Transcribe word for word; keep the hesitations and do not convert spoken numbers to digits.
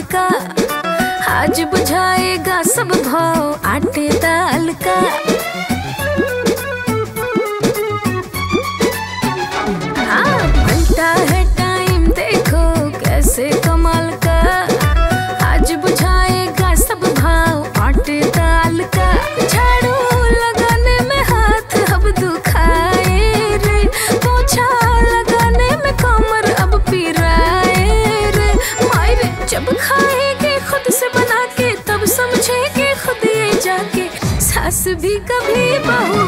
का, आज बुझाएगा सब भाव आटे दाल का। हाँ, पलटा है टाइम देखो कैसे कमाल का, आज बुझाएगा सब भाव आटे दाल का। झाड़ू लगाने में हाथ अब दुखाए रे, पोछा लगाने में कमर अब पिराए रे। मायरे जब खाएगी खुद से बना के तब समझेगी खुद ये जाके, सास भी कभी बहू